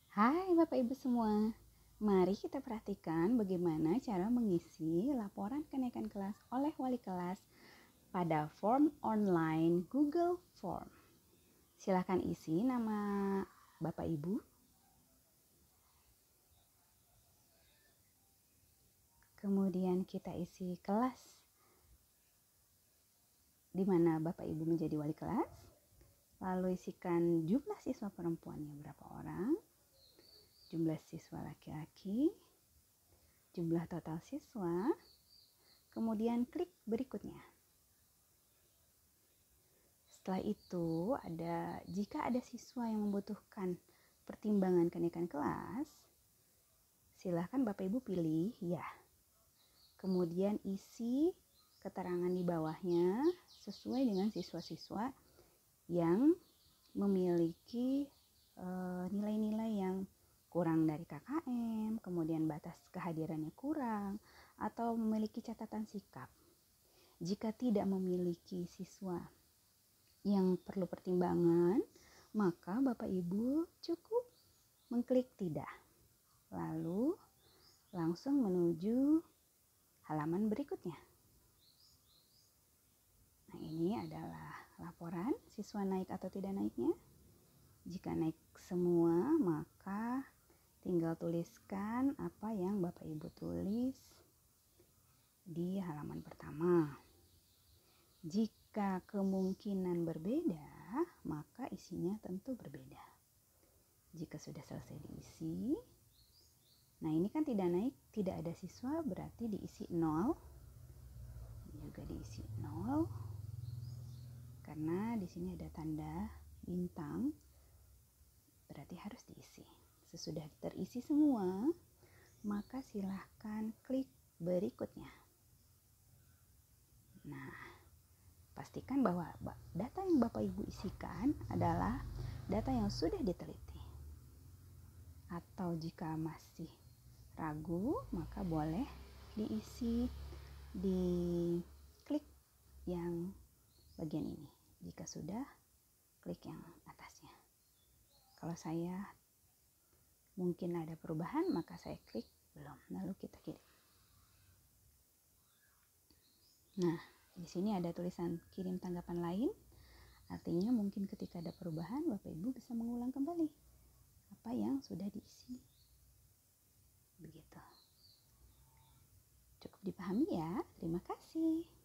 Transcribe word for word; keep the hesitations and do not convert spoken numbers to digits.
Hai Bapak Ibu semua, mari kita perhatikan bagaimana cara mengisi laporan kenaikan kelas oleh wali kelas pada form online Google Form. Silakan isi nama Bapak Ibu, kemudian kita isi kelas di mana Bapak Ibu menjadi wali kelas, lalu isikan jumlah siswa perempuannya berapa orang, jumlah siswa laki-laki, jumlah total siswa, kemudian klik berikutnya. Setelah itu, ada jika ada siswa yang membutuhkan pertimbangan kenaikan kelas, silahkan Bapak Ibu pilih ya. Kemudian isi keterangan di bawahnya sesuai dengan siswa-siswa yang memiliki e, nilai-nilai yang kurang dari K K M, kemudian batas kehadirannya kurang, atau memiliki catatan sikap. Jika tidak memiliki siswa yang perlu pertimbangan, maka Bapak Ibu cukup mengklik tidak. Lalu langsung menuju halaman berikutnya. Nah, ini adalah laporan siswa naik atau tidak naiknya. Jika naik semua, maka tinggal tuliskan apa yang Bapak Ibu tulis di halaman pertama. Jika kemungkinan berbeda, maka isinya tentu berbeda. Jika sudah selesai diisi, nah ini kan tidak naik, tidak ada siswa, berarti diisi nol. Juga diisi nol, karena di sini ada tanda bintang, berarti harus diisi. Sesudah terisi semua, maka silahkan klik berikutnya. Nah, pastikan bahwa data yang Bapak Ibu isikan adalah data yang sudah diteliti. Atau jika masih ragu, maka boleh diisi di klik yang bagian ini. Jika sudah, klik yang atasnya. Kalau saya mungkin ada perubahan, maka saya klik belum, lalu kita kirim. Nah, di sini ada tulisan kirim tanggapan lain, artinya mungkin ketika ada perubahan, Bapak Ibu bisa mengulang kembali apa yang sudah diisi. Begitu. Cukup dipahami ya, terima kasih.